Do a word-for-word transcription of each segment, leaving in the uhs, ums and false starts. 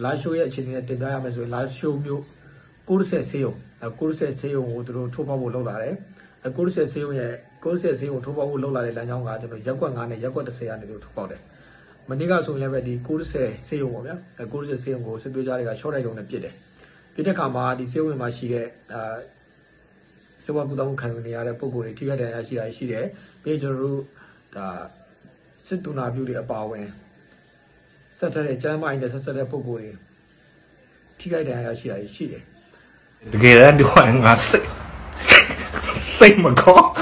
လာရှိုးရဲ့အခြေအနေနဲ့တင်ပြရမယ်ဆိုရင်လာရှိုးမျိုးကိုရစ်ဆက်ဆေးရုံကိုရစ်ဆက်ဆေးရုံကိုသူတို့ထိုးဖောက်ဖို့လုပ်လာတယ်ကိုရစ်ဆက်ဆေးရုံရဲ့ကိုရစ်ဆက်ဆေးရုံထိုးဖောက်ဖို့လုပ်လာတဲ့လမ်းကြောင်းကကျွန်တော်ရက်ကွက်၅နဲ့ရက်ကွက်၁၀ကနေတို့ထိုးဖောက်တယ်မနေ့ကဆိုရင်လည်းပဲဒီကိုရစ်ဆက်ဆေးရုံပေါ့ဗျာကိုရစ်ဆက်ဆေးရုံကိုစစ်သွေးကြတွေကရှော့တိုက်တုံးနဲ့ပြစ်တယ်ပြစ်တဲ့ခါမှာဒီဆေးရုံမှာရှိတဲ့အာစေဝါကူတောင်းခံနေရတဲ့ပုံကိုယ်တွေထိခိုက်ဒဏ်ရာရှိတာရှိတယ်ပြီးကျွန်တော်တို့ဒါစစ်တူနာပြုတွေအပါအဝင်ဆက်တဲ့ကျမ်းမာရေးနဲ့ဆက်ဆက်တဲ့ပုံကိုယ်တွေထိခိုက်ဒဏ်ရာရှိတာရှိတယ်တကယ်တမ်းဒီဟိုငါစိတ်စိတ်မကောင်း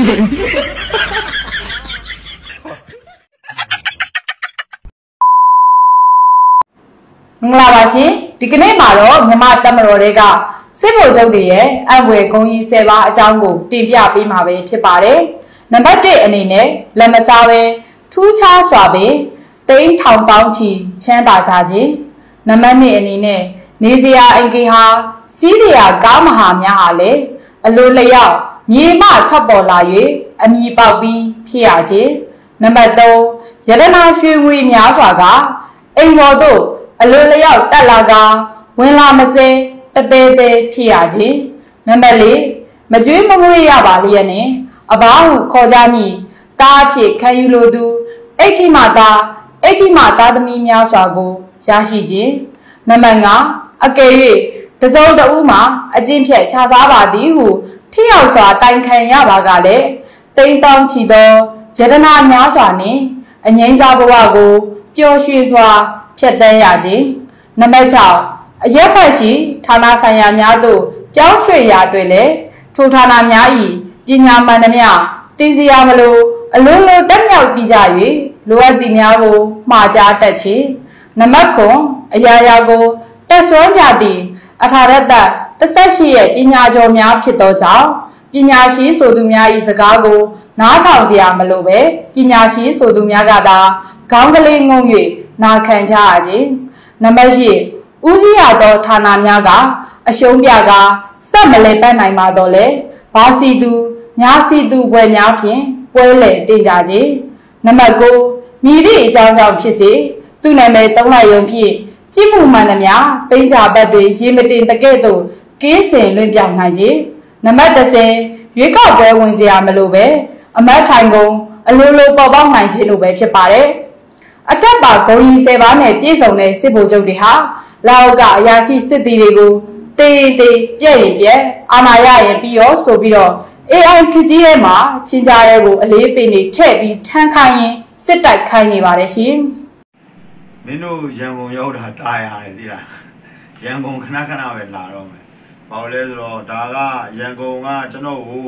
မင်္ဂလာပါရှင်ဒီကနေ့မှာတော့မြန်မာတပ်မတော်တွေကစစ်ဗိုလ်ချုပ်တွေရဲ့အံ့ဖွယ်ဂုဏ်ကြီးဆယ်ပါးအကြောင်းကိုတင်ပြပေးမှာပဲဖြစ်ပါတယ်နံပါတ်၁အနေနဲ့လက်မစားပဲထူးခြားစွာပင်တိန်းထောင်တောင်းချီချမ်းသာကြခြင်းနံပါတ်၂အနေနဲ့နေစရာအင်ကေဟာစီးရကားမဟာများဟာလည်းအလိုလျောက်မြေမထွက်ပေါ်လာ၍အမိပေါက်ပြီးဖြစ်ရခြင်းနံပါတ်၃ရတနာရွှေငွေများစွာကအိမ်ပေါ်သို့အလိုလျောက်တက်လာကဝင်လာမစဲတသေးသေးဖြစ်ရခြင်းနံပါတ်၄မကြွေးမငွေရပါလျက်နဲ့အဘဟုခေါ်ကြမည်တားဖြစ်ခံယူလိုသူအိဋ္ဌိမသားအိဋ္ဌိမသားသမီးများစွာကိုရရှိခြင်းနံပါတ်၅အကယ်၍တစုံတဦးမှာအကျင့်ဖြတ်ခြားစားပါသည်ဟုထိရောက်စွာတိုင်ခံရပါကလည်းတိမ်တောင်းချီသောယတနာများစွာနှင့်အငြိမ်းစားဘဝကိုပျော်ရွှင်စွာဖြတ်သန်းရခြင်းနံပါတ်၆အရက်ဖက်ရှိဌာနဆိုင်ရာများသို့ပြောင်းရွှေ့ရာတွင်လည်းထိုဌာနများ၏ပညာမှန်သမျှတင်စီရမလို့အလုံးလုံးတက်မြောက်ပြီးကြ၍လိုအပ်သည့်များကိုမှားကြားတတ်ခြင်းနံပါတ်၉အရာရာကိုတက်ဆွမ်းကြသည့်အထာရတ္တတစ်ဆက်ရှိရဲ့ပညာကျော်များဖြစ်သောကြောင့်ပညာရှိဆိုသူများ၏စကားကိုနားထောင်ကြရမလို့ပဲပညာရှိဆိုသူများကသာခေါင်းကလေးငုံ၍နာခံကြရခြင်းနံပါတ်၈ဦးစီးရသောဌာနများကအရှုံးပြကစက်မလဲပတ်နိုင်ပါတော့လေဘာစီသူညာစီသူဘွယ်များဖြင့်ပွဲလေတင်ကြခြင်းနံပါတ်၉မိသည့်အကြောင်းကြောင့်ဖြစ်စေသူ့နာမည်သုံးလိုက်ရုံဖြင့်ပြစ်မှုမှန်သမျှပိန်းချဘတ်တွေရေမတင်တကဲ့သို့ကင်းစင်လွင့်ပြောင်းနိုင်ခြင်းနံပါတ်၁၀ရွေးကောက်ပွဲဝင်စရာမလိုပဲအမတ်ထိုင်ကုန်အလိုလိုပေါ်ပေါက်နိုင်ခြင်းလို့ပဲဖြစ်ပါတယ်အထက်ပါဂုံကြီးဆယ်ပါးနဲ့ပြည့်စုံတဲ့စစ်ဗိုလ်ချုပ်တွေဟာလာအိုကအရာရှိစစ်သည်တွေကိုတေးတေးပြည့်ရင်ပြည့်အာဏာရရင်ပြီးရောဆိုပြီးတော့ အေးအိုင် ခကြီးထဲမှာချင်းကြားရဲကိုအလေးပေးနေထည့်ပြီးထမ်းခိုင်းရင်စစ်တိုက်ခိုင်းနေပါတယ်ရှင်မင်းတို့ရန်ကုန်ရောက်တာတားရတယ်သိလားရန်ကုန်ခဏခဏပဲလာတော့မယ်ဘာလို့လဲဆိုတော့ဒါကရန်ကုန်ကကျွန်တော်ကို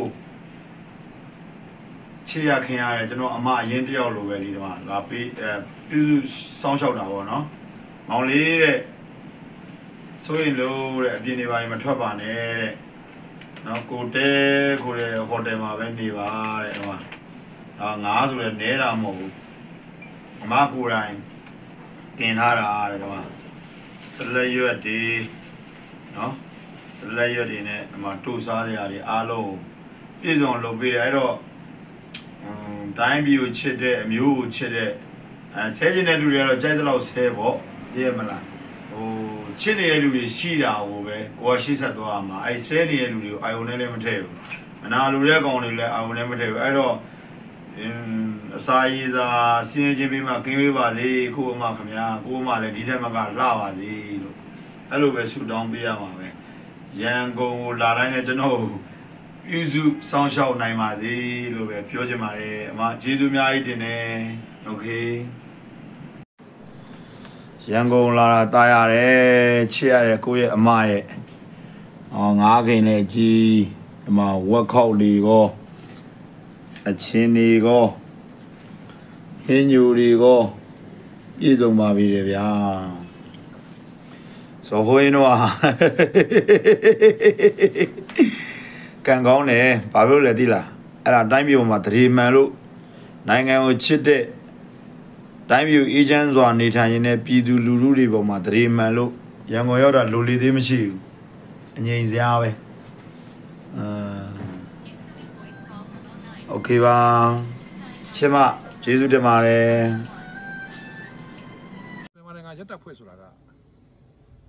ချေရခင်ရတယ်ကျွန်တော်အမအရင်တယောက်လိုပဲဒီတော့လာပေးအဲပြုစုစောင်းလျှောက်တာပေါ့နော်မောင်လေးတဲ့ဆိုရင်လို့တဲ့အပြင်နေပါရင်မထွက်ပါနဲ့တဲ့နော်ကိုတဲကိုတဲ့ဟိုတယ်မှာပဲနေပါတဲ့ဟိုမှာအာငါဆိုလည်းနဲတာမဟုတ်ဘူးအမကိုယ်တိုင်တင်ထားတာတဲ့တော့ဆလက်ရွက်ဒီနော်ဆလက်ရွက်ဒီနဲ့ဒီမှာတူစားရတွေအားလုံးပြည့်စုံလုပ်ပေးတယ်အဲ့တော့တိုင်းပြည်ကိုချစ်တဲ့အမျိုးကိုချစ်တဲ့အဲဆဲကျင်တဲ့လူတွေကတော့ကြိုက်တဲ့လောက်ဆဲပေါ့ပြည့်မလားဟိုချစ်နေတဲ့လူတွေရှိတာကိုပဲကိုကရှိဆက်သွားမှာအဲဆဲနေတဲ့လူတွေကိုအာယုန်နဲ့လည်းမထည့်ဘူးမနာလူတဲ့ကောင်တွေလည်းအာယုန်နဲ့မထည့်ဘူးအဲ့တော့အစာရည်စာစင်းချင်းပြီးမှကင်းဝေးပါစေကိုအမခင်ဗျာကိုအမလည်းဒီထက်မှကလှပါစေလို့အဲ့လိုပဲဆုတောင်းပေးရမှာပဲရန်ကုန်ကိုလာတိုင်းနဲ့ကျွန်တော်ပြုစုစောင့်ရှောက်နိုင်ပါသေးလို့ပဲပြောချင်ပါတယ်အမကျေးဇူးအများကြီးတင်တယ်โอเคရန်ကုန်လာတာတားရတယ်ချစ်ရတယ်ကိုယ့်ရဲ့အမရဲ့အော်ငါးခင်နဲ့ကြီးဒီမှာဝက်ခောက်လေးကောအချင်းတွေကောဟင်းညူတွေကောပြည့်စုံပါပြီတယ်ဗျာစောဖိုးရင်တော့ကံကောင်းတယ်ဘာလို့လဲသိလားအဲ့ဒါတိုင်းပြည်မှာတရေမှန်လို့နိုင်ငံကိုချစ်တဲ့တိုင်းပြည်အေဂျင့်စွာနေထိုင်ရင်းနဲ့ပြည်သူလူထုတွေပေါ်မှာတရေမှန်လို့ရန်ကုန်ရောက်တာလိုလေသေးမရှိဘူးအငြိမ်စရာပဲအာโอเคပါချစ်မကျေးဇူးတင်ပါတယ်မြန်မာနိုင်ငံရက်တက်ဖွဲ့ဆိုတာက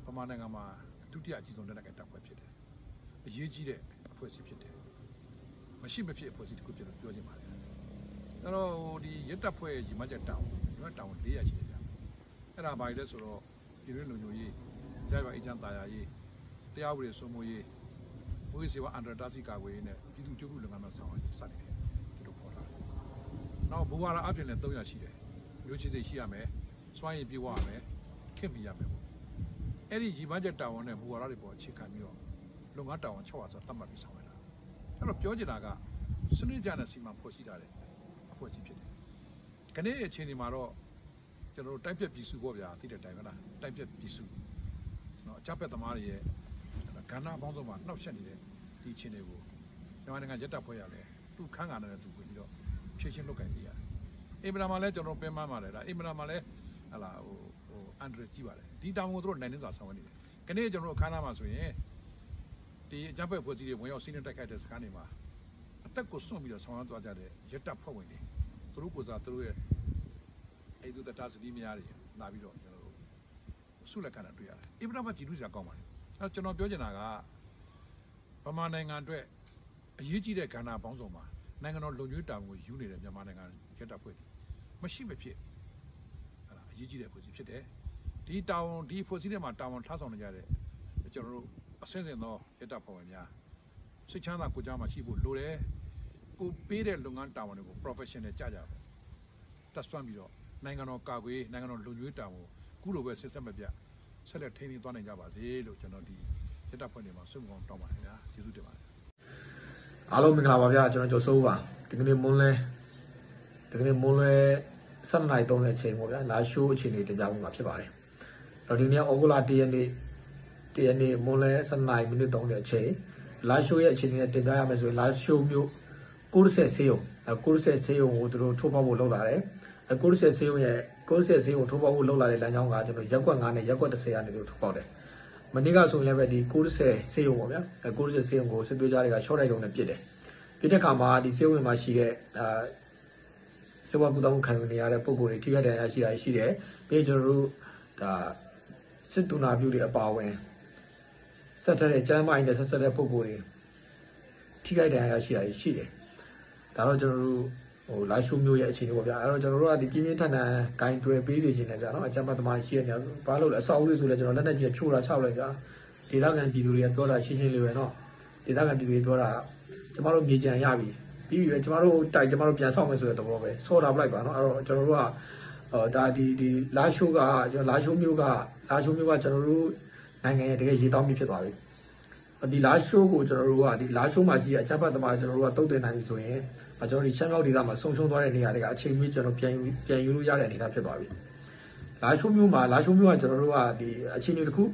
ပမာနိုင်ငံမှာဒုတိယအကြီးဆုံးလက်နက်ကိုင်တပ်ဖွဲ့ဖြစ်တယ်အရေးကြီးတဲ့အဖွဲ့အစည်းဖြစ်တယ်မရှိမဖြစ်အဖွဲ့အစည်းတစ်ခုဖြစ်လို့ပြောချင်ပါတယ်အဲ့တော့ဒီရဲတပ်ဖွဲ့ရီမချက်တောင်းရွက်တောင်းလေးရရှိတယ်ဗျအဲ့ဒါဘာလဲဆိုတော့ပြည်တွင်းလူမျိုးရေးကြိုက်ပါအချမ်းသာယာရေးတရားဥပဒေစိုးမိုးရေးဝိသေဝအန္တရာတာစီကာကွယ်ရေးနဲ့ပြည်သူ့ကျုပ်ခုလုပ်ငန်းများဆောင်ရွက်စတင်တယ်ဒီလိုခေါ်တာနောက်ဘူဝါဒအပြင်လည်းသုံးရရှိတယ်မျိုးချစ်စိတ်ရှိရမယ်စွမ်းရည်ပြေဝရမယ်ခင်မိရမယ်ပေါ့အဲ့ဒီရီမချက်တောင်းနဲ့ဘူဝါဒတွေပေါ်အခြေခံပြီးတော့လုပ်ငန်းတောင်း၆၀၀ဆိုတတ်မှတ်ပြီးဆောင်ရွက်တာအဲ့တော့ပြောချင်တာကစနစ်ကြတဲ့စီမံဖွဲ့စည်းထားတဲ့အဖွဲ့အစည်းဖြစ်တယ်ခဏအချိန်ဒီမှာတော့ကျွန်တော်တို့တိုက်ပြက်ပြည်စုပေါ့ဗျာသိတဲ့တိုင်ကလားတိုက်ပြက်ပြည်စုနော်အကြက်သမားတွေရဲ့ကဏ္ဍပေါင်းစုံမှာနှောက်ယှက်နေတဲ့ဒီအချိန်တွေကိုမြန်မာနိုင်ငံရက်တပ်ဖွဲ့ရလဲသူ့ခန်းကဏ္ဍနဲ့သူဝင်ပြီးတော့ဖြည့်ရှင်းလုပ်ကိုင်နေရတယ်အိမ်မနာမှာလဲကျွန်တော်ပင်မမှာလဲဒါအိမ်မနာမှာလဲဟလာဟိုဟိုအန်ဒရကြီးပါတယ်ဒီတောင်ကိုတို့နိုင်နေစွာဆောင်နေတယ်ခဏကျွန်တော်တို့အခမ်းအနားမှာဆိုရင်ဒီအကြက်ဖွဲ့ဖွဲ့စည်းတွေဝင်ရောက်စီးနှင်းတိုက်ခိုက်တဲ့စခန်းတွေမှာအသက်ကိုစွန့်ပြီးတော့ဆောင်ရွက်သွားကြတဲ့ရက်တပ်ဖွဲ့ဝင်တွေသူတို့ကိုစားသူတို့ရဲ့အဲ့ဒီတတာစတိများတွေလာပြီးတော့ကျွန်တော်တို့ဆုလက်ခံတာတွေ့ရတယ်အင်ပရာမကြည့်လို့စရာကောင်းပါတယ်အဲ့ကျွန်တော်ပြောချင်တာကဗမာနိုင်ငံအတွက်အရေးကြီးတဲ့ကဏ္ဍပေါင်းစုံမှာနိုင်ငံတော်လုံခြုံရေးတာဝန်ကိုယူနေတဲ့မြန်မာနိုင်ငံရက်တပ်ဖွဲ့တွေမရှိမဖြစ်အဲ့ဒါအရေးကြီးတဲ့ဖွဲ့စည်းဖြစ်တယ်ဒီတာဝန်ဒီဖွဲ့စည်းထဲမှာတာဝန်ထားဆောင်နေကြတဲ့ကျွန်တော်တို့အဆင့်ဆင့်သောရက်တပ်ဖွဲ့ဝင်များစိတ်ချမ်းသာကိုယ်ကြားမှာရှိဖို့လိုတယ်ကိုပေးတဲ့လုပ်ငန်းတာဝန်တွေကို professional ကြကြပါတက်ဆွမ်းပြီးတော့နိုင်ငံတော်ကာကွယ်နိုင်ငံတော်လုံခြုံရေးတာဝန်ခုလိုပဲဆက်ဆက်မပြတ်ဆက်လက်ထိန်းသိမ်းသွားနိုင်ကြပါစေလို့ကျွန်တော်ဒီရက်တပ်ဖွဲ့တွေမှာဆုမကောင်းတောင်းပါတယ်ဗျာကျေးဇူးတင်ပါတယ်အားလုံးမင်္ဂလာပါဗျာကျွန်တော်ကျော်စိုးပါဒီကနေ့မွန်းလဲဒီကနေ့မွန်းလဲစက်နိုင်သုံးတဲ့အချိန်ပေါ့ဗျာလာရှိုးအချိန်လေးတင်ပြမှုမှာဖြစ်ပါတယ်အဲ့တော့ဒီနေ့ဩဂုတ်လ၁ရက်နေ့၁ရက်နေ့မွန်းလဲစက်နိုင်မိနစ်သုံးတဲ့အချိန်လာရှိုးရဲ့အချိန်လေးတင်ပြရမယ်ဆိုရင်လာရှိုးမျိုးကိုရစ်ဆက်ဆေးရုံအဲကိုရစ်ဆက်ဆေးရုံကိုသူတို့ထိုးဖောက်ဖို့လုပ်လာတယ်အဲကိုရစ်ဆက်ဆေးရုံရဲ့ကိုရစ်ဆက်ဆေးရုံထိုးဖောက်ဖို့လုပ်လာတဲ့လမ်းကြောင်းကကျွန်တော်ရက်ကွက်၅နဲ့ရက်ကွက်၁၀ကနေထိုးဖောက်တယ်မနေ့ကဆိုရင်လည်းပဲဒီကိုရစ်ဆက်ဆေးရုံပေါ့ဗျာအဲကိုရစ်ဆက်ဆေးရုံကိုစစ်သွေးကြတွေကရှော့တိုက်တုံးနဲ့ပစ်တယ်ပြစ်တဲ့ခါမှာဒီဆေးရုံမှာရှိတဲ့အာစေဝါကူတောင်းခံနေရတဲ့ပုံကိုယ်တွေထိခိုက်ဒဏ်ရာရှိတာရှိတယ်ပြီးကျွန်တော်တို့ဒါစစ်တူနာပြုတွေအပါအဝင်ဆက်တဲ့ကျမ်းမိုင်းနဲ့ဆက်ဆက်တဲ့ပုံကိုယ်တွေထိခိုက်ဒဏ်ရာရှိတာရှိတယ်ဒါတော့ကျွန်တော်တို့ဟိုလာရှိုးမျိုးရဲ့အခြေအနေပေါ့ဗျာအဲ့တော့ကျွန်တော်တို့ကဒီပြင်းပြင်းထန်ထန်ဂိုင်းတွယ်ပေးစီခြင်းနဲ့ဗျာနော်အကြမ်းဖက်သမားရှိတဲ့နေရာဘာလို့လဲအဆောက်အဦတွေဆိုလဲကျွန်တော်လက်နဲ့ကြီးဖြိုးတာချောက်လိုက်ဗျာဒေသခံပြည်သူတွေကပြောတာရှင်းရှင်းလေးပဲနော်ဒေသခံပြည်သူတွေပြောတာကျမတို့မြေကြံရပြီပြီးပြီပဲကျမတို့တိုက်ကျမတို့ပြန်ဆောက်မယ်ဆိုတဲ့သဘောပဲဆော့တာပလိုက်ပါနော်အဲ့တော့ကျွန်တော်တို့ကဟောဒါဒီဒီလာရှိုးကကျွန်တော်လာရှိုးမျိုးကလာရှိုးမျိုးကကျွန်တော်တို့နိုင်ငံရဲ့တကယ်ရေတောင်းပြီးဖြစ်သွားပြီဒီလာရှိုးကိုကျွန်တော်တို့ကဒီလာရှိုးမှာရှိတဲ့အချက်ဖတ်သမားကျွန်တော်တို့ကတုတ်တင်နိုင်ပြီဆိုရင်ကျွန်တော်ဒီရှမ်းမြောက်ဒေသမှာဆုံရှုံသွားတဲ့နေရာတွေကအချိန်ကြီးကျွန်တော်ပြန်ယူပြန်ယူလို့ရတဲ့အနေအထားဖြစ်သွားပြီလာရှိုးမျိုးမှာလာရှိုးမျိုးကကျွန်တော်တို့ကဒီအခြေအနေတစ်ခု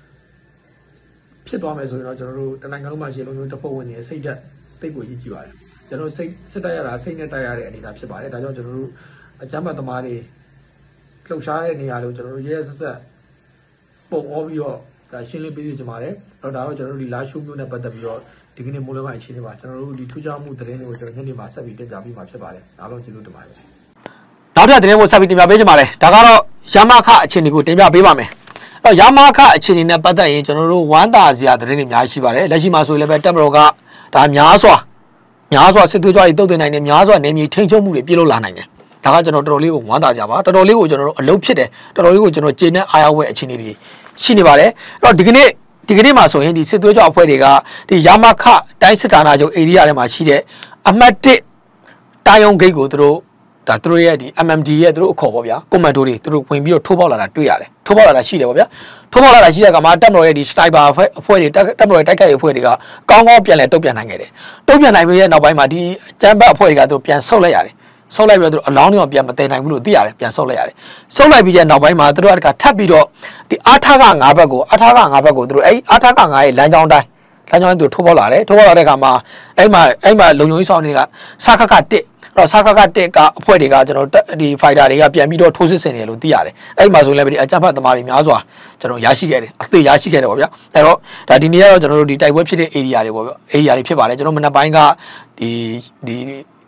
ဖြစ်သွားမယ်ဆိုရင်တော့ကျွန်တော်တို့တနိုင်ငံလုံးမှာရှိလုံးလုံးတစ်ဖွဲ့ဝင်နေစိတ်ဓာတ်တိတ်ကိုရည်ကြည့်ပါတယ်ကျွန်တော်စိတ်စစ်တိုက်ရတာစိတ်နဲ့တိုက်ရတဲ့အနေအထားဖြစ်ပါတယ်ဒါကြောင့်ကျွန်တော်တို့အကြမ်းဖက်သမားတွေလှုပ်ရှားတဲ့နေရာတွေကိုကျွန်တော်တို့ရဲရဲဆက်ဆက်ပုံအောပြီးတော့ဒါရှင်းလင်းပေးစီချင်ပါတယ်အဲ့တော့ဒါတော့ကျွန်တော်တို့ဒီလာရှိုးမျိုးနဲ့ပတ်သက်ပြီးတော့ဒီကနေ့မိုးလပိုင်းအခြေအနေပါကျွန်တော်တို့ဒီထူးခြားမှုသတင်းတွေကိုကျွန်တော်ညနေမှာဆက်ပြီးတင်ပြပေးမှာဖြစ်ပါတယ်အားလုံးကျေးဇူးတင်ပါတယ်နောက်ထပ်သတင်းကိုဆက်ပြီးတင်ပြပေးချင်ပါတယ်ဒါကတော့ရမခအခြေအနေကိုတင်ပြပေးပါမယ်အဲ့တော့ရမခအခြေအနေနဲ့ပတ်သက်ရင်ကျွန်တော်တို့ဝမ်းသာစရာသတင်းတွေအများကြီးရှိပါတယ်လက်ရှိမှာဆိုရင်လည်းပဲတက်မတော်ကဒါများစွာများစွာစစ်သွေးကြွတွေတုတ်တင်နိုင်တယ်များစွာနေမြေထိန်းချုပ်မှုတွေပြုလုပ်လာနိုင်တယ်ဒါကကျွန်တော်တော်တော်လေးကိုဝမ်းသာကြပါတော်တော်လေးကိုကျွန်တော်တို့အလုပ်ဖြစ်တယ်တော်တော်လေးကိုကျွန်တော်ကျေနပ်အားရဝဲအခြေအနေတွေရှိနေပါတယ်အဲ့တော့ဒီကနေ့ဒီကနေ့မှာဆိုရင်ဒီစစ်သွေးကြွအဖွဲ့တွေကဒီရမခတိုင်းစစ်ဌာနချုပ်ဧရိယာထဲမှာရှိတဲ့အမှတ်၁တာယုံဂိတ်ကိုသူတို့ဒါသူတို့ရဲ့ဒီ M M D ရဲ့သူတို့အခေါ်ပေါ့ဗျာကွန်မန်ဒိုတွေသူတို့ဝင်ပြီးတော့ထိုးပေါက်လာတာတွေ့ရတယ်ထိုးပေါက်လာတာရှိတယ်ပေါ့ဗျာထိုးပေါက်လာတာရှိတဲ့ကမှာတပ်မတော်ရဲ့ဒီစနိုက်ပါအဖွဲ့တွေတပ်မတော်ရဲ့တိုက်ခိုက်ရေးအဖွဲ့တွေကကောင်းကောင်းပြန်လဲတုတ်ပြန်နိုင်ခဲ့တယ်တုတ်ပြန်နိုင်ပြီးရဲ့နောက်ပိုင်းမှာဒီကျမ်းဘတ်အဖွဲ့တွေကသူတို့ပြန်ဆုတ်လိုက်ရတယ်ဆုတ်လိုက်ပြီးတော့အလောင်းတွေပြန်မတည်နိုင်ဘူးလို့သိရတယ်ပြန်ဆုတ်လိုက်ရတယ်ဆုတ်လိုက်ပြီးတဲ့နောက်ပိုင်းမှာသူတို့ကထပ်ပြီးတော့ဒီအာထာက၅ဘက်ကိုအာထာက၅ဘက်ကိုသူတို့အဲ့အာထာက၅ရဲ့လမ်းကြောင်းတိုင်းလမ်းကြောင်းသူထိုးပေါက်လာတယ်ထိုးပေါက်လာတဲ့အခါမှာအဲ့မှာအဲ့မှာလုံခြုံရေးဆောင်တွေကစခခတစ်အဲ့တော့စခခတစ်ကအဖွဲ့တွေကကျွန်တော်ဒီဖိုက်တာတွေကပြန်ပြီးတော့ထိုးစစ်ဆင်တယ်လို့သိရတယ်အဲ့မှာဆိုလည်းဒီအကြမ်းဖက်သမားတွေများစွာကျွန်တော်ရရှိခဲ့တယ်အသေးရရှိခဲ့တယ်ပေါ့ဗျာအဲ့တော့ဒါဒီနေ့ကတော့ကျွန်တော်တို့ဒီတိုက်ပွဲဖြစ်တဲ့ area တွေပေါ့ဗျာ area တွေဖြစ်ပါတယ်ကျွန်တော်မနက်ပိုင်းကဒီဒီ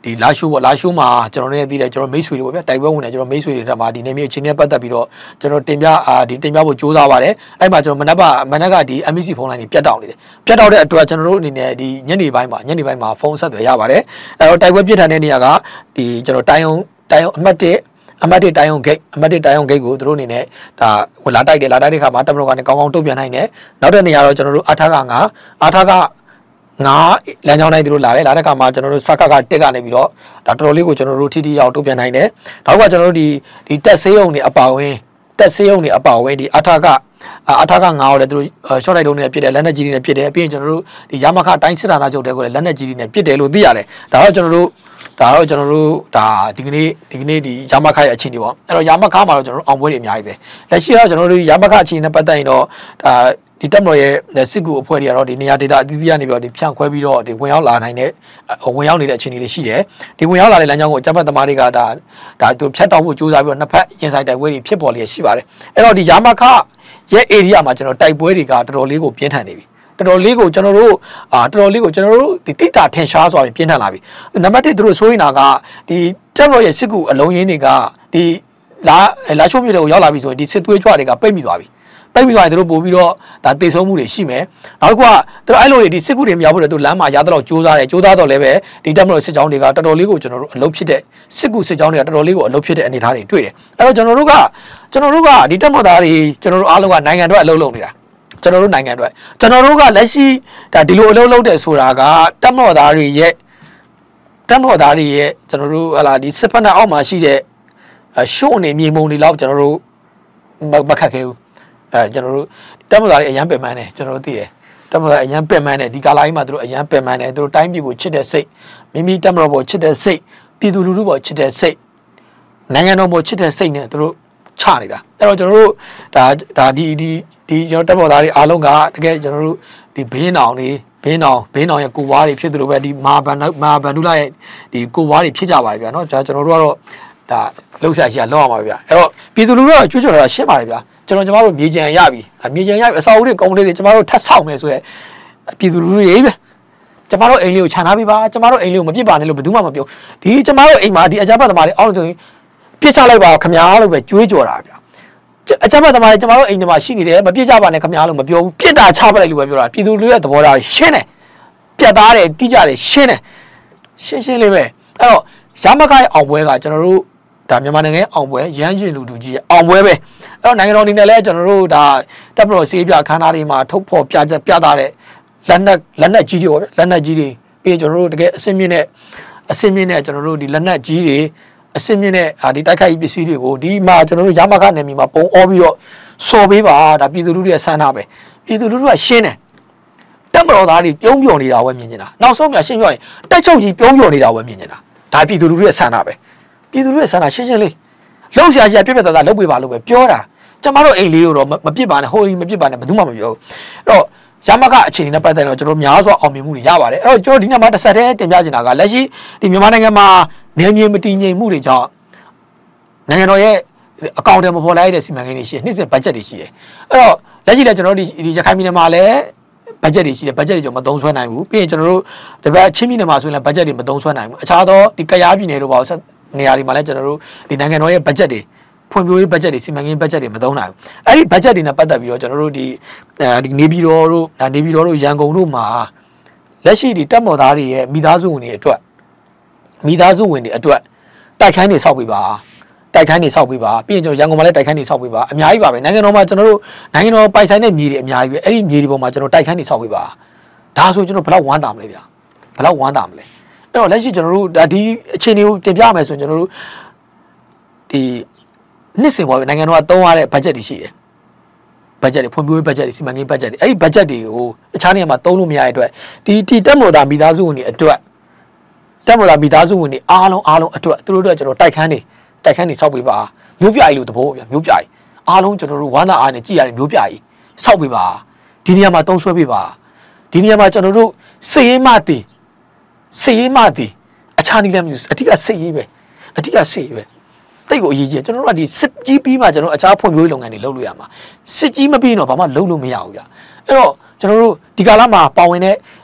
ဒီလာရှိုးပေါ့လာရှိုးမှာကျွန်တော်တို့သိတယ်ကျွန်တော်မိတ်ဆွေတွေပေါ့ဗျာတိုက်ပွဲဝင်တယ်ကျွန်တော်မိတ်ဆွေတွေထပ်မှာဒီနေမျိုးအချိန်နဲ့ပတ်သက်ပြီးတော့ကျွန်တော်တင်ပြအာဒီတင်ပြဖို့ကြိုးစားပါတယ်အဲ့မှာကျွန်တော်မနက်ကမနက်ကဒီ M E C ဖုန်းလိုင်းတွေပြတ်တောက်နေတယ်ပြတ်တောက်တဲ့အတွက်ကျွန်တော်တို့အနေနဲ့ဒီညနေပိုင်းမှာညနေပိုင်းမှာဖုန်းဆက်သွယ်ရပါတယ်အဲ့တော့တိုက်ပွဲပြစ်ထန်တဲ့နေရာကဒီကျွန်တော်တိုင်းုံတိုင်းုံအမှတ်တစ်အမတ်တစ်တိုင်းုံဂိတ်အမတ်တစ်တိုင်းုံဂိတ်ကိုသူတို့အနေနဲ့ဒါဟိုလာတိုက်တယ်လာတိုက်တဲ့ခါမှာတပ်မတော်ကနေကောင်းကောင်းတုံ့ပြန်နိုင်တယ်နောက်တဲ့နေရာတော့ကျွန်တော်တို့အထာကငါအထာကငါလမ်းကြောင်းတိုင်းသူတို့လာတယ်လာတဲ့ခါမှာကျွန်တော်တို့စကကတက်ကနေပြီးတော့ဒါတော်တော်လေးကိုကျွန်တော်တို့ထိထိရောက်တုံ့ပြန်နိုင်တယ်နောက်ကကျွန်တော်တို့ဒီဒီတက်ဆေးရုံတွေအပါဝင်တက်ဆေးရုံတွေအပါဝင်ဒီအထာကအထာကငါကိုလည်းသူတို့ရှော့တိုက်တုံးတွေပြစ်တယ်လက်နက်ကြီးတွေနဲ့ပြစ်တယ်ပြီးရင်ကျွန်တော်တို့ဒီရမခတိုင်းစစ်ဌာနချုပ်တွေကိုလည်းလက်နက်ကြီးတွေနဲ့ပြစ်တယ်လို့သိရတယ်ဒါတော့ကျွန်တော်တို့ဒါတော့ကျွန်တော်တို့ဒါဒီကနေ့ဒီကနေ့ဒီရမခရဲ့အခြေအနေပေါ့အဲ့တော့ရမခမှာတော့ကျွန်တော်တို့အောင်ပွဲတွေအများကြီးပဲလက်ရှိတော့ကျွန်တော်တို့ရမခအခြေအနေနဲ့ပတ်သက်ရင်တော့ဒါဒီတပ်မတော်ရဲ့စစ်ကူအဖွဲ့တွေကတော့ဒီနေရာဒေသအသီးသီးကနေပြီးတော့ဒီဖြန့်ခွဲပြီးတော့ဒီဝင်ရောက်လာနိုင်တဲ့ဝင်ရောက်နေတဲ့အခြေအနေတွေရှိတယ်ဒီဝင်ရောက်လာတဲ့လမ်းကြောင်းကိုအကြမ်းဖက်သမားတွေကဒါဒါသူဖြတ်တောက်ဖို့ကြိုးစားပြီးတော့နှစ်ဖက်ရင်ဆိုင်တိုက်ပွဲတွေဖြစ်ပေါ်လျက်ရှိပါတယ်အဲ့တော့ဒီရမခရဲ့ area မှာကျွန်တော်တိုက်ပွဲတွေကတော်တော်လေးကိုပြင်းထန်နေပြီတော်တော်လေးကိုကျွန်တော်တို့အာတော်တော်လေးကိုကျွန်တော်တို့ဒီတိတာထင်ရှားစွာပြင်းထန်လာပြီနံပါတ်တစ်သူတို့ဆိုရင်ကဒီတပ်မတော်ရဲ့စစ်ကူအလုံးရင်းတွေကဒီလာလာချိုးမြို့တွေကိုရောက်လာပြီဆိုရင်ဒီစစ်သွေးကြွတွေကပိတ်မိသွားပြီပိတ်မိသွားရင်သူတို့ပို့ပြီးတော့ဒါတေဆုံးမှုတွေရှိမယ်နောက်တစ်ခုကသူတို့အဲ့လိုတွေဒီစစ်ကူတွေမရောက်ဘူးလေသူလမ်းမှာရတော့ကြိုးစားတယ်ကြိုးစားတော့လည်းပဲဒီတပ်မတော်စစ်ကြောင်းတွေကတော်တော်လေးကိုကျွန်တော်တို့အလုပ်ဖြစ်တဲ့စစ်ကူစစ်ကြောင်းတွေကတော်တော်လေးကိုအလုပ်ဖြစ်တဲ့အနေအထားတွေတွေ့တယ်အဲ့တော့ကျွန်တော်တို့ကကျွန်တော်တို့ကဒီတပ်မတော်သားတွေကျွန်တော်တို့အားလုံးကနိုင်ငံတော်အလုပ်လုပ်နေတာကျွန်တော်တို့နိုင်ငံအတွက်ကျွန်တော်တို့ကလက်ရှိဒါဒီလိုအလုပ်လုပ်တယ်ဆိုတာကတပ်မတော်သားတွေရဲ့တပ်မတော်သားတွေရဲ့ကျွန်တော်တို့ဟလာဒီစစ်ဖက်နဲ့အောက်မှာရှိတဲ့ရှုံးနေမြေမုံတွေလောက်ကျွန်တော်တို့မခက်ခဲဘူးအဲကျွန်တော်တို့တပ်မတော်သားတွေအရန်ပင်ပန်းတယ်ကျွန်တော်တို့သိတယ်တပ်မတော်အရန်ပင်ပန်းတယ်ဒီကာလာကြီးမှာသူတို့အရန်ပင်ပန်းတယ်သူတို့တိုင်းပြည်ကိုချစ်တဲ့စိတ်မိမိတပ်မတော်ပေါ်ချစ်တဲ့စိတ်ပြည်သူလူထုပေါ်ချစ်တဲ့စိတ်နိုင်ငံတော်ပေါ်ချစ်တဲ့စိတ်နဲ့သူတို့ချနေတာအဲ့တော့ကျွန်တော်တို့ဒါဒါဒီဒီဒီကျွန်တော်တပ်မတော်သားတွေအားလုံးကတကယ်ကျွန်တော်တို့ဒီဘင်းအောင်တွေဘင်းအောင်ဘင်းအောင်ရဲ့ကိုဝါးတွေဖြစ်သလိုပဲဒီမာဘန်မာဘန်ဒူလာရဲ့ဒီကိုဝါးတွေဖြစ်ကြပါပြီဗျာနော်ကျွန်တော်တို့ကတော့ဒါလှုပ်ရှားရှိရလောက်အောင်ပါဗျာအဲ့တော့ပြည်သူလူထုကကြွကြော်တာရှင်းပါတယ်ဗျာကျွန်တော်ကျမတို့မြေကြံရပြီမြေကြံရပြီအစာအုပ်တွေကုန်းလေးတွေကျမတို့ထပ်ဆောက်မယ်ဆိုရဲပြည်သူလူထုရေးပဲကျမတို့အိမ်လေးကိုခြံထားပြီးပါကျမတို့အိမ်လေးကိုမပြစ်ပါနဲ့လို့ဘယ်သူမှမပြောဒီကျမတို့အိမ်မှာဒီအကြမ်းဖက်သမားတွေအောက်ဆိုရင်ပြစ်ချလိုက်ပါခမားလို့ပဲကြွေးကြော်တာဗျာအကြမ်းဖက်သမားတွေကျမတို့အိမ်ထဲမှာရှိနေတယ်မပြစ်ကြပါနဲ့ခမားလို့မပြောဘူးပြစ်တာချပလိုက်လို့ပဲပြောတာပြည်သူလူထုရဲ့သဘောထားရှင်းတယ်ပြတ်သားတယ်တိကျတယ်ရှင်းတယ်ရှင်းရှင်းလေးပဲအဲ့တော့ရမခိုင်အောင်ပွဲကကျွန်တော်တို့ဒါမြန်မာနိုင်ငံအောင်ပွဲရမ်းရှင်လူတူကြီးအောင်ပွဲပဲအဲ့တော့နိုင်ငံတော်အနေနဲ့လည်းကျွန်တော်တို့ဒါတပ်မတော်စေးပြခန်းသားတွေမှာထုတ်ဖော်ပြချက်ပြတာတဲ့လက်နက်လက်နက်ကြီးတွေပေါ့လက်နက်ကြီးတွေပြီးကျွန်တော်တို့တကယ်အစင်းမြင့်နဲ့အစင်းမြင့်နဲ့ကျွန်တော်တို့ဒီလက်နက်ကြီးတွေအစင်းမြင့်နဲ့ဒီတိုက်ခိုက်ပစ္စည်းတွေကိုဒီမှာကျွန်တော်တို့ရမခနယ်မြေမှာပုံအောပြီးတော့စော်ပေးပါဒါပြည်သူလူထုရဲ့ဆန္ဒပဲပြည်သူလူထုကရှင်းတယ်တပ်မတော်သားတွေပြုံးပြော်နေတာပဲမြင်နေတာနောက်ဆုံးပြန်ရှင်းပြောရင်တက်ချုပ်ကြီးပြုံးပြော်နေတာပဲမြင်နေတာဒါပြည်သူလူထုရဲ့ဆန္ဒပဲပြည်သူလူထုရဲ့ဆန္ဒရှင်းရှင်းလေးလှုပ်ရှားရှားပြက်ပြက်သားသားလှုပ်ပေးပါလို့ပဲပြောတာကျမတို့အိမ်လေးကိုတော့မပြစ်ပါနဲ့ဟိုအိမ်မပြစ်ပါနဲ့ဘယ်သူမှမပြောဘူးအဲ့တော့ရမခအခြေအနေနဲ့ပတ်သက်တော့ကျွန်တော်များစွာအောင်မြင်မှုတွေရပါတယ်အဲ့တော့ကျွန်တော်ဒီနေ့မှာတစ်ဆက်တည်းတင်ပြချင်တာကလက်ရှိဒီမြန်မာနိုင်ငံမှာနေမြေမတည်ငြိမ်မှုတွေကြောင့်နိုင်ငံတော်ရဲ့အကောင့်တွေမပေါ်လိုက်တဲ့စီမံကိန်းတွေရှိတယ်နှစ်စဉ်ဘတ်ဂျက်တွေရှိတယ်အဲ့တော့လက်ရှိလည်းကျွန်တော်ဒီဒီရခိုင်ပြည်နယ်မှာလည်းဘတ်ဂျက်တွေရှိတယ်ဘတ်ဂျက်တွေကျွန်တော်မသုံးဆွဲနိုင်ဘူးပြီးရင်ကျွန်တော်တို့ဒီဘက်ချင်းပြည်နယ်မှာဆိုရင်လည်းဘတ်ဂျက်တွေမသုံးဆွဲနိုင်ဘူးအခြားသောဒီကယားပြည်နယ်တို့ပါဆက်နေရာတွေမှာလည်းကျွန်တော်တို့ဒီနိုင်ငံတော်ရဲ့ဘတ်ဂျက်တွေဖွံ့ဖြိုးရေးဘတ်ဂျက်တွေစီမံကိန်းဘတ်ဂျက်တွေမသုံးနိုင်ဘူးအဲ့ဒီဘတ်ဂျက်တွေနဲ့ပတ်သက်ပြီးတော့ကျွန်တော်တို့ဒီအဲဒီနေပြည်တော်တို့နေပြည်တော်တို့ရန်ကုန်တို့မှာလက်ရှိဒီတပ်မတော်သားတွေရဲ့မိသားစုဝင်တွေအတွက်မိသားစုဝင်တွေအတွက်တိုက်ခိုင်းနေဆောက်ပေးပါတိုက်ခိုင်းနေဆောက်ပေးပါပြီးရင်ကျွန်တော်ရန်ကုန်မှာလည်းတိုက်ခိုင်းနေဆောက်ပေးပါအများကြီးပါပဲနိုင်ငံတော်မှာကျွန်တော်တို့နိုင်ငံတော်ပိုင်ဆိုင်တဲ့မြေတွေအများကြီးပဲအဲ့ဒီမြေတွေပေါ်မှာကျွန်တော်တိုက်ခိုင်းနေဆောက်ပေးပါဒါဆိုကျွန်တော်ဘယ်လောက်ဝမ်းသာမလဲဗျာဘယ်လောက်ဝမ်းသာမလဲအဲ့တော့လက်ရှိကျွန်တော်တို့ဒီအခြေအနေကိုတင်ပြမယ်ဆိုရင်ကျွန်တော်တို့ဒီနှစ်စဉ်ပေါ်ပဲနိုင်ငံတော်ကသုံးရတဲ့ဘတ်ဂျက်တွေရှိတယ်ဘတ်ဂျက်တွေဖွံ့ဖြိုးရေးဘတ်ဂျက်တွေစီမံကိန်းဘတ်ဂျက်တွေအဲ့ဒီဘတ်ဂျက်တွေကိုအခြားနေရာမှာသုံးလို့မရတဲ့အတွက်ဒီဒီတက်မော်တာမိသားစုဝင်တွေအတွက်တက်မော်တာမိသားစုဝင်တွေအားလုံးအားလုံးအတွက်သူတို့တို့ကျွန်တော်တိုက်ခန်းနေတိုက်ခန်းနေစောက်ပေးပါမျိုးပြာကြီးလို့တဘောဗျာမျိုးပြာကြီးအားလုံးကျွန်တော်တို့ဝမ်းသာအားနဲ့ကြည်ရတယ်မျိုးပြာကြီးစောက်ပေးပါဒီနေရာမှာသုံးဆွဲပေးပါဒီနေရာမှာကျွန်တော်တို့စေရေးမတည်စေရေးမတည်အခြားနည်းလည်းမဟုတ်အဓိကစေရေးပဲအဓိကစေရေးပဲတိတ်ကိုအရေးကြီးကျွန်တော်တို့ကဒီစစ်ကြီးပြီးမှကျွန်တော်အခြားဖွံ့ဖြိုးရေးလုပ်ငန်းတွေလုပ်လို့ရမှာစစ်ကြီးမပြီးတော့ဘာမှလုပ်လို့မရဘူးဗျအဲ့တော့ကျွန်တော်တို့ဒီကာလမှာပါဝင်တဲ့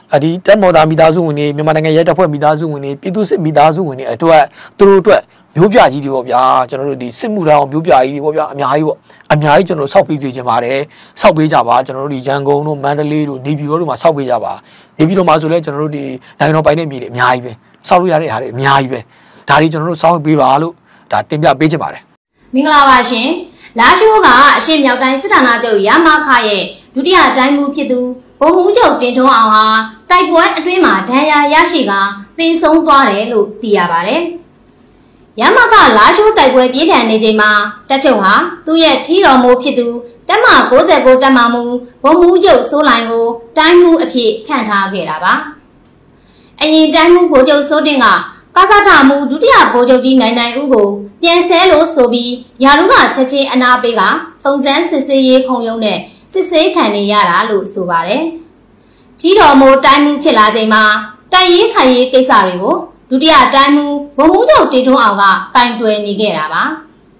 အဒီတက်မော်တာမိသားစုဝင်တွေမြန်မာနိုင်ငံရဲတပ်ဖွဲ့မိသားစုဝင်တွေပြည်သူစစ်မိသားစုဝင်တွေအတွက်သူတို့အတွက်မျိုးပြကြီးတွေပေါ့ဗျာကျွန်တော်တို့ဒီစစ်မှုထမ်းအောင်မျိုးပြကြီးတွေပေါ့ဗျာအများကြီးပေါ့အများကြီးကျွန်တော်တို့စောက်ပေးစေချင်ပါတယ်စောက်ပေးကြပါကျွန်တော်တို့ဒီရန်ကုန်တို့မန္တလေးတို့နေပြည်တော်တို့မှာစောက်ပေးကြပါနေပြည်တော်မှာဆိုလဲကျွန်တော်တို့ဒီနိုင်ငံတော်ပိုင်တဲ့မြေတွေအများကြီးပဲစောက်လို့ရတဲ့ဟာတွေအများကြီးပဲဒါတွေကျွန်တော်တို့စောက်ပေးပါလို့ဒါတင်ပြပေးချင်ပါတယ်မင်္ဂလာပါရှင်လာရှိုးကအရှေ့မြောက်တိုင်းစစ်ဌာနချုပ်ရမခရဲ့ဒုတိယတိုင်းမှုဖြစ်သူဘုံမှုချုပ်တင်ထွန်းအောင်ဟာတိုက်ပွဲအတွင်းမှာဒဏ်ရာရရှိကသေဆုံးသွားတယ်လို့သိရပါတယ်ရမခလာရှိုးတိုက်ပွဲပြင်းထန်နေချိန်မှာတပ်ချုပ်ဟာသူ့ရဲ့ထီတော်မိုးဖြစ်သူတပ်မ၉၉တပ်မမှုဘုံမှုချုပ်စိုးလိုင်ကိုတိုင်းမှုအဖြစ်ခန့်ထားခဲ့တာပါအရင်တိုင်းမှုဗိုလ်ချုပ်စိုးတင်ကကာစာထမှုဒုတိယဗိုလ်ချုပ်ကြီးနိုင်နိုင်ဦးကိုပြန်ဆဲလို့ဆိုပြီးယာရုကချက်ချင်းအနာပေးကစုံစမ်းစစ်ဆေးရေးခုံရုံးနဲ့စစ်ဆေးခံနေရတာလို့ဆိုပါတယ်ထီတော်မိုးတိုင်းမှုဖြစ်လာချိန်မှာတိုက်ရေးခိုင်ရေးကိစ္စတွေကိုဒုတိယတိုင်းမှုဘုံမှုချုပ်တင်ထွန်းအောင်ကကင်တွယ်နေခဲ့တာပါ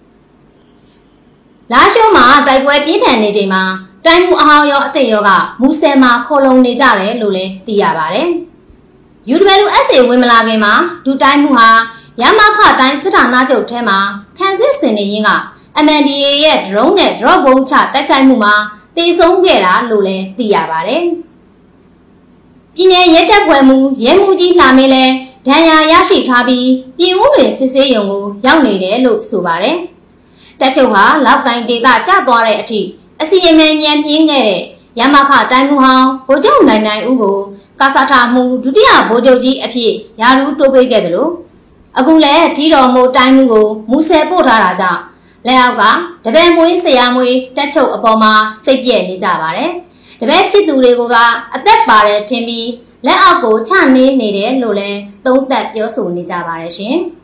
လာရှိုးမှာတိုက်ပွဲပြင်းထန်နေချိန်မှာတိုင်းမှုအဟောင်းရောအသိရောကမူဆယ်မှာခေါ်လုံနေကြတယ်လို့လည်းသိရပါတယ် ယူ ဒဘလျူ အက်စ် အေ ဝင်မလာခင်မှာဒုတိုင်းမှုဟာရမခတိုင်းစစ်ဌာနချုပ်ထဲမှာခန်းစစ်စင်နေရင်းက အမ် အန် ဒီ အေ ရဲ့ drone နဲ့ drop ဘုံချတိုက်ခိုက်မှုမှာတေဆုံးခဲ့တာလို့လည်းသိရပါတယ်ပြည်내ရဲတပ်ဖွဲ့မှုရဲမှုကြီးလှမင်းလဲဒဏ်ရာရရှိထားပြီးပြည်ဦးတွင်စစ်ဆေးရုံကိုရောက်နေတယ်လို့ဆိုပါတယ်တပ်ချုပ်ဟာလောက်ကိုင်းဒေသကျသွားတဲ့အထိအစီအမံညံပြင်းခဲ့တဲ့ရမခတိုင်းမှုဟောင်းဗိုလ်ချုပ်နိုင်နိုင်ဦးကိုကာစာထမှုဒုတိယဗိုလ်ချုပ်ကြီးအဖြစ်ယာရုတိုးပေးခဲ့တယ်လို့အခုလည်းထီတော်မိုးတိုင်းမှုကိုမူဆယ်ပို့ထားတာကြောင့်လက်အောက်ကတပည့်မွေးဆရာမွေးတက်ချုပ်အပေါ်မှာစိတ်ပြည့်နေကြပါတယ်တပည့်ဖြစ်သူတွေကိုကအသက်ပါတယ်ထင်ပြီးလက်အောက်ကိုချနေနေတယ်လို့လည်းသုံးသပ်ပြောဆိုနေကြပါတယ်ရှင်